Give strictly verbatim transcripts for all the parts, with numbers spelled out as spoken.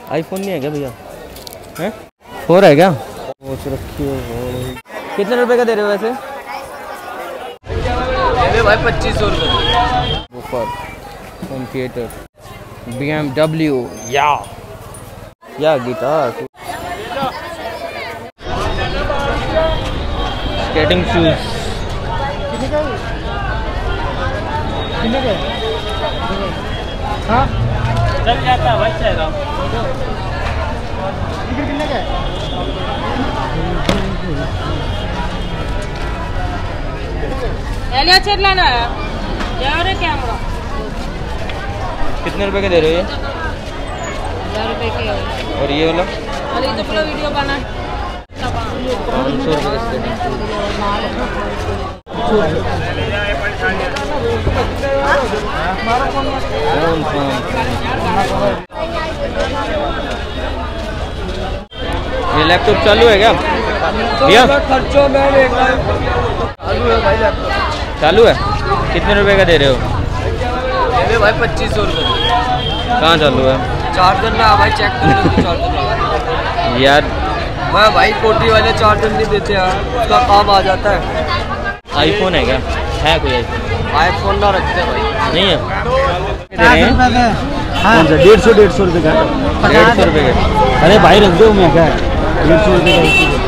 IPhone नहीं है क्या भैया? हैं फोर है क्या? वॉच रखी है। कितने रुपए का दे रहे हो वैसे? भाई पच्चीस सौ रुपये। ऊपर home theatre, B M W या या गिटार, स्केटिंग शूज। हाँ चल जाता है भाई चलेगा। कितने का है? एलिया चेक लाना है यार कैमरा। कितने रुपए के दे रहे हो ये? हजार रुपए के। और ये वाला? अरे तो पूरा वीडियो बना पाँच सौ रुपये स्केटिंग शूज। फोन फोन ये लैपटॉप चालू है क्या भैया? खर्चों में चालू है भाई लैपटॉप। चालू है। कितने रुपए का दे रहे हो? अरे भाई पच्चीस सौ रुपये। कहाँ चालू है? चार्जर ना भाई चेक कर लो चार्जर यार। मैं भाई कोटी वाले चार्जर नहीं देते यार, उसका काम आ जाता है। आईफोन है क्या? है कोई आईफोन? आईफोन ना रखते हैं भाई। नहीं है। डेढ़ सौ डेढ़ सौ रुपये का। डेढ़ सौ रुपये का? अरे भाई रख दो मैं क्या डेढ़ सौ रुपये का।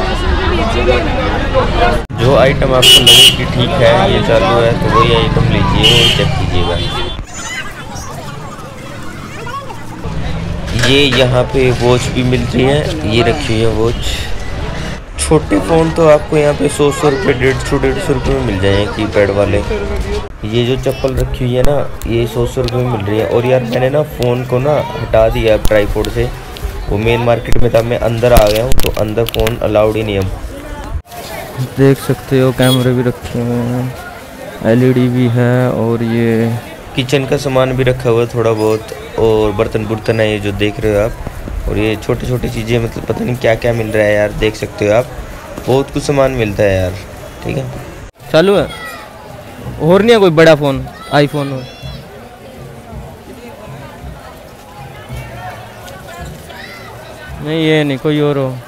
जो आइटम आपको लगे कि ठीक है ये चालू है तो वही आइटम लीजिए और चेक कीजिएगा। ये यहाँ पे वॉच भी मिलती है, ये रखी हुई है वॉच। छोटे फ़ोन तो आपको यहाँ पे सौ सौ रुपये डेढ़ सौ डेढ़ सौ रुपये में मिल जाएंगे कीपैड वाले। ये जो चप्पल रखी हुई है ना ये सौ सौ रुपये में मिल रही है। और यार मैंने ना फ़ोन को ना हटा दिया ट्राईपोड से, वो मेन मार्केट में था, मैं अंदर आ गया हूँ तो अंदर फ़ोन अलाउड ही नहीं है। देख सकते हो कैमरे भी रखे हुए हैं, एलईडी भी है और ये किचन का सामान भी रखा हुआ है थोड़ा बहुत, और बर्तन बुर्तन है ये जो देख रहे हो आप। और ये छोटी छोटी चीज़ें मतलब पता नहीं क्या क्या मिल रहा है यार, देख सकते हो आप बहुत कुछ सामान मिलता है यार। ठीक है चालू है। और नहीं है कोई बड़ा फ़ोन आईफोन हो? नहीं ये नहीं, कोई और हो।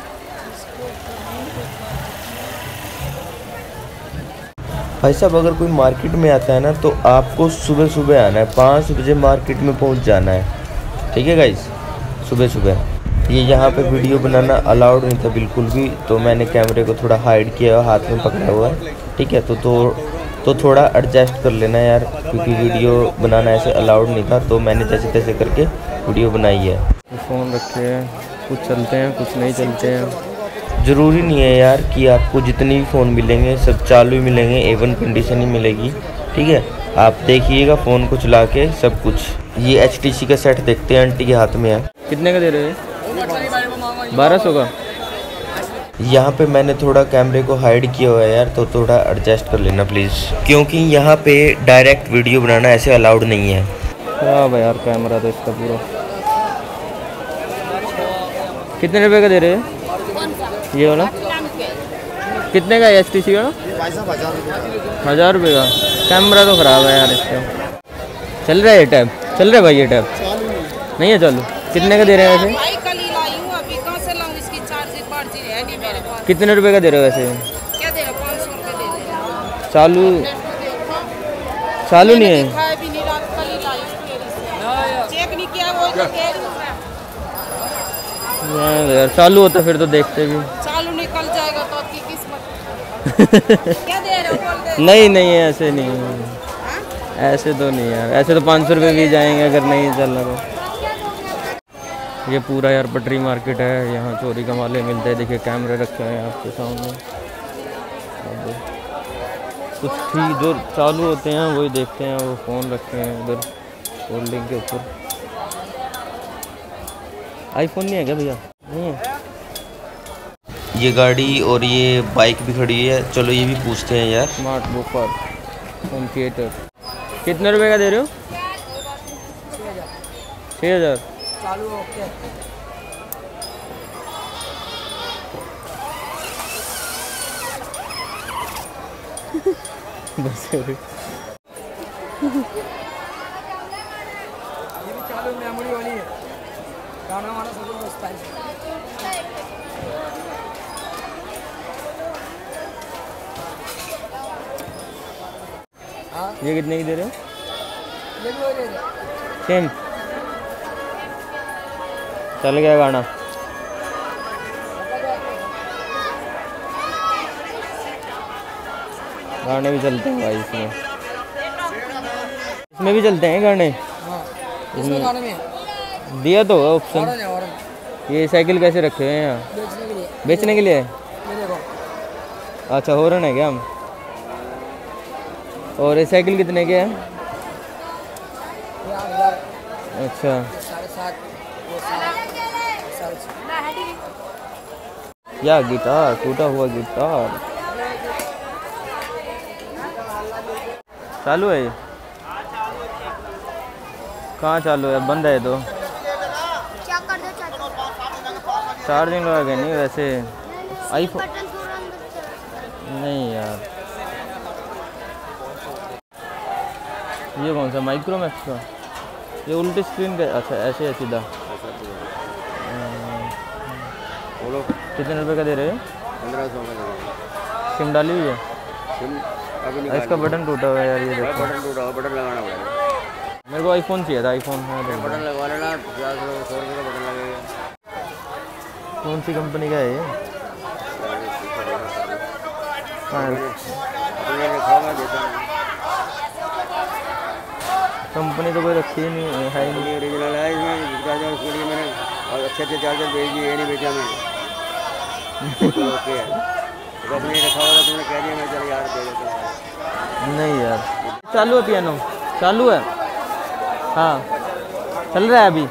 भाई साहब अगर कोई मार्केट में आता है ना तो आपको सुबह सुबह आना है, पाँच बजे मार्केट में पहुंच जाना है। ठीक है गाइस, सुबह सुबह। ये यहाँ पे वीडियो बनाना अलाउड नहीं था बिल्कुल भी, तो मैंने कैमरे को थोड़ा हाइड किया, हाथ में पकड़ा हुआ है। ठीक है तो तो तो थोड़ा एडजस्ट कर लेना यार, क्योंकि वीडियो बनाना ऐसे अलाउड नहीं था, तो मैंने जैसे तैसे करके वीडियो बनाई है। फ़ोन रखे हैं, कुछ चलते हैं कुछ नहीं चलते हैं। ज़रूरी नहीं है यार कि आपको जितने भी फ़ोन मिलेंगे सब चालू ही मिलेंगे, एवन कंडीशन ही मिलेगी। ठीक है आप देखिएगा फ़ोन को चला के सब कुछ। ये एच टी सी का सेट देखते हैं, आंटी के हाथ में है। कितने का दे रहे हैं? बारह सौ का। यहाँ पे मैंने थोड़ा कैमरे को हाइड किया हुआ है यार, तो थोड़ा एडजस्ट कर लेना प्लीज़, क्योंकि यहाँ पे डायरेक्ट वीडियो बनाना ऐसे अलाउड नहीं है। हाँ भाई यार कैमरा तो इसका पूरा। कितने रुपए का दे रहे हैं ये वाला? कितने का एच टी सी का? हज़ार रुपये का। कैमरा तो ख़राब है यार इसका। चल रहा है ये टैब? चल रहा है भाई ये टैब? नहीं है चालू। कितने का दे रहे हैं वैसे? कितने रुपए का दे रहे हो वैसे? क्या दे रहे? पाँच सौ रुपये दे रहे। चालू चालू नहीं है। चेक नहीं किया वो तो कह रही हूँ। यार चालू होता फिर तो देखते भी। चालू निकल जाएगा तो आपकी किस्मत। क्या दे रहे हो? बोल दे। नहीं नहीं ऐसे नहीं, ऐसे तो नहीं यार, ऐसे तो पाँच सौ रुपये भी जाएंगे अगर नहीं चलना तो। ये पूरा यार पटरी मार्केट है, यहाँ चोरी का माले मिलते हैं। देखिए कैमरे रखे हैं आपके सामने। कुछ ठीक जो चालू होते हैं वही देखते हैं। वो फ़ोन रखे हैं उधर होल्डिंग के ऊपर। आईफोन नहीं है क्या भैया? नहीं है। ये गाड़ी और ये बाइक भी खड़ी है, चलो ये भी पूछते हैं यार। स्मार्ट बुफर होम थिएटर कितने रुपए का दे रहे हो? छः हज़ार चालू ओके। बस ये भी चालू मेमोरी वाली है। गाना वाना सब कुछ स्पाइस। ये कितने की दे रहे हो? ये भी हो जाएगा सेम। चल गया गाना। गाने भी चलते हैं भाई इसमें, इसमें भी चलते हैं गाने। हाँ इसमें गाने में दिया तो ऑप्शन। ऑरेंज है ऑरेंज, ये साइकिल कैसे रखे हुए हैं यहाँ? बेचने के लिए। बेचने के लिए? ये देखो अच्छा हॉर्न है क्या हम? और ये साइकिल कितने के हैं? ये आठ हजार, अच्छा साढ़े सात, वो साढ़े साढ़े छः। या गिटार, टूटा हुआ गिटार चालू है ये? कहाँ चालू है? बंद है तो चार्जिंग लगा के नहीं वैसे आईफोन नहीं यार। ये कौन सा माइक्रोमैक्स का? ये उल्टी स्क्रीन का? अच्छा ऐसे है सीधा। बोलो कितने रुपए का दे रहे हैं? पंद्रह सौ का। सिम डाली हुई है? सिम अभी इसका बटन टूटा हुआ है यार, ये देखो। बटन टूटा हुआ, बटन लगाना पड़ेगा। मेरे को आईफोन चाहिए था, आईफोन है तो। बटन लगवा लेना, पचास रुपये सौ रुपये का बटन लगेगा। कौन सी कंपनी का है ये? हाँ अपने लिखा हुआ देता हूँ। कंपनी तो कोई रखी ही नहीं है ही नहीं। ओरिजिनल है इसमें, जिसका जो उसके लिए मैंने और अच्छे अच्छे चार्जर भेज दिए, ये नहीं बेचा मैंने। तो ओके है, तो अपने रखा हुआ था, तुमने कह दिया मैं चल यार दे देता हूँ। नहीं यार चालू है, पियानो चालू है। हाँ चल रहा है अभी।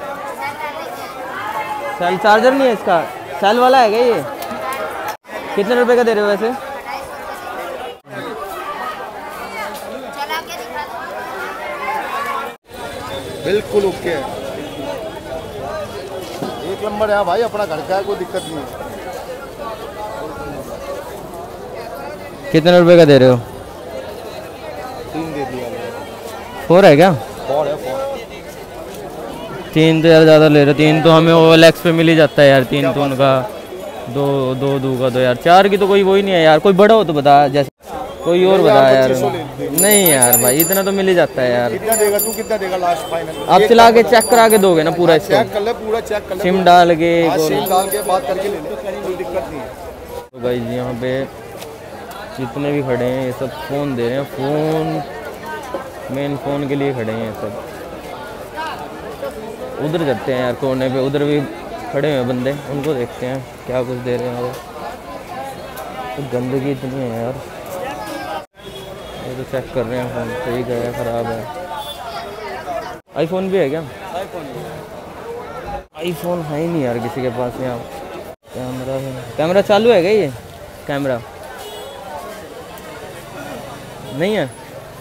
सेल चार्जर नहीं है इसका, सेल वाला है क्या ये? कितने रुपए का दे रहे हो वैसे? बिल्कुल ओके है, एक नंबर है भाई, अपना घर का है, कोई दिक्कत नहीं है। कितने रुपए का दे रहे हो? तीन दे दिया। फोर है क्या? फोर है, फोर। तीन तो यार ज़्यादा ले रहे हो। तीन तो हमें ओ एल एक्स पे मिल ही जाता है यार। तीन तो उनका दो दो दो का दो यार। चार की तो कोई वही नहीं है यार। कोई बड़ा हो तो बता, जैसे कोई और बता यार। नहीं यार भाई इतना तो मिल ही जाता है यार। कितना देगा तू? कितना देगा लास्ट फाइनल? आप चला के चेक करा के दोगे ना पूरा इसको? चेक कर ले, पूरा चेक कर ले, सिम डाल के। सिम डाल के बात करके ले ले, कोई दिक्कत नहीं है। तो भाई यहाँ पे जितने भी खड़े हैं ये सब फ़ोन दे रहे हैं। फ़ोन मेन फ़ोन के लिए खड़े हैं ये सब। उधर जाते हैं यार कोने पे, उधर भी खड़े हुए बंदे, उनको देखते हैं क्या कुछ दे रहे हैं वो। तो गंदगी इतनी है यार। ये तो चेक कर रहे हैं फ़ोन सही है ख़राब है। आईफोन भी है क्या? आईफोन आईफोन है ही नहीं यार किसी के पास यहाँ। कैमरा है, कैमरा चालू है क्या ये? कैमरा नहीं है।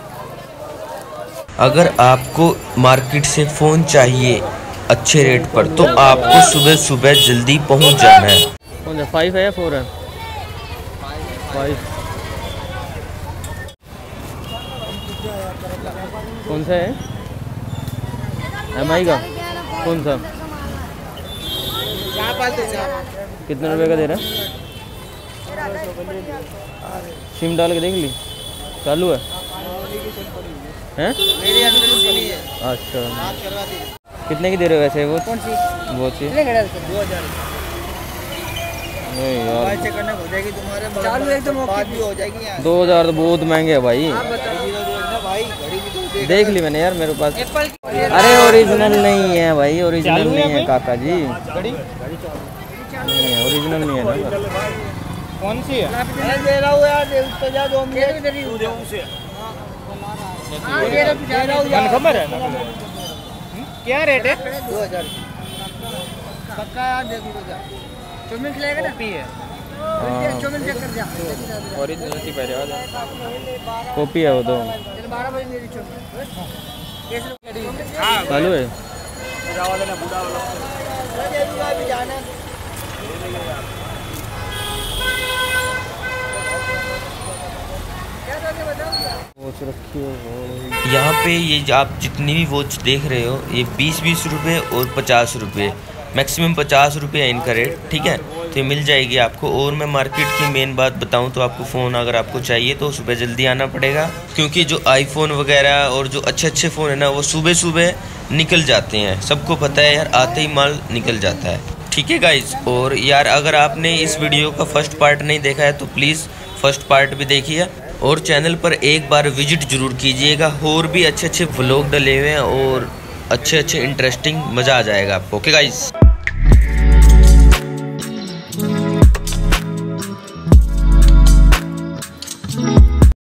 अगर आपको मार्केट से फ़ोन चाहिए अच्छे रेट पर तो आपको सुबह सुबह जल्दी पहुंच जाना है। कौन सा फाइव है या फोर है? फाइव। कौन सा है? एम आई का? कौन सा? कितने रुपए का दे रहा है? सिम डाल के देख ली, चालू है हैं? अच्छा कितने की दे रहे हो वैसे वो? कौन सी? वो सी दो हजार नहीं यार, करने हो जाएगी तुम्हारे चालू एकदम बात भी हो जाएगी यार। दो हजार तो बहुत महंगे है भाई। भाई घड़ी भी तो देख ली मैंने यार मेरे पास। एप्पल की अरे ओरिजिनल नहीं है भाई, ओरिजिनल नहीं है काका जी। घड़ी नहीं है, ओरिजिनल नहीं है ना। कौन सी है? मैं दे रहा हूँ यार, दे उसको जा दो मिनट दे रही हूँ। दे उसे हां दे रहा हूँ यार। खबर है क्या रेट है? दो हजार पक्का यार, दे दूँगा जा। चौमिन खिलाएगा ना? कॉपी है। चौमिन चेक कर जा। ओरिजिनल सी पहले वाला कॉपी है वो तो। चल बारह बजे मेरी चौमिन कैसे चालू है। बुढ़ा वाला ना, बुढ़ा वाला दे दूँगा अभी जाना। वॉच रखी है। यहाँ पे ये आप जितनी भी वॉच देख रहे हो ये बीस बीस रुपए और पचास रुपए मैक्सिमम पचास रुपये इनका रेट, ठीक है। तो ये मिल जाएगी आपको। और मैं मार्केट की मेन बात बताऊं तो आपको फ़ोन अगर आपको चाहिए तो सुबह जल्दी आना पड़ेगा, क्योंकि जो आईफोन वगैरह और जो अच्छे अच्छे फ़ोन है ना वो सुबह सुबह निकल जाते हैं। सबको पता है यार, आते ही माल निकल जाता है, ठीक है गाइज। और यार अगर आपने इस वीडियो का फर्स्ट पार्ट नहीं देखा है तो प्लीज़ फर्स्ट पार्ट भी देखिए और चैनल पर एक बार विजिट जरूर कीजिएगा। और भी अच्छे अच्छे व्लॉग डले हुए हैं और अच्छे अच्छे इंटरेस्टिंग, मज़ा आ जाएगा आपको। Okay guys.